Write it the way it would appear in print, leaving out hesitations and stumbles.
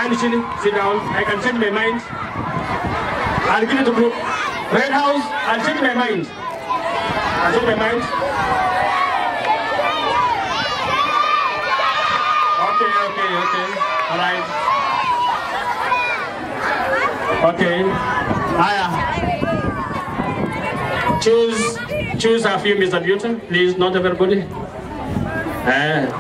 Chili, sit down. I can change my mind. I'll give it to group. Red House, I'll change my mind. I'll change my mind. Okay. All right. Okay. Aya. Choose a few, Mr. Newton. Please, not everybody.